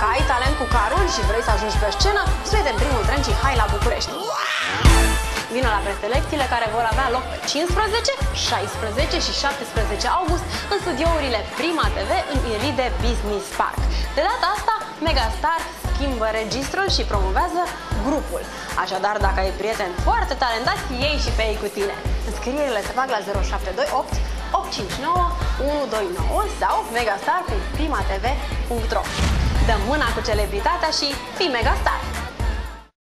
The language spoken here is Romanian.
Dacă ai talent cu carul și vrei să ajungi pe scenă, suie-te în primul tren și hai la București! Vino la preselecțiile care vor avea loc pe 15, 16 și 17 august în studiourile Prima TV în Iride Business Park. De data asta, Megastar schimbă registrul și promovează grupul. Așadar, dacă ai prieteni foarte talentați, iei și pe ei cu tine. Înscrierile se fac la 0728 859 129 sau megastar.primatv.ro. Dă mâna cu celebritatea și fii Megastar!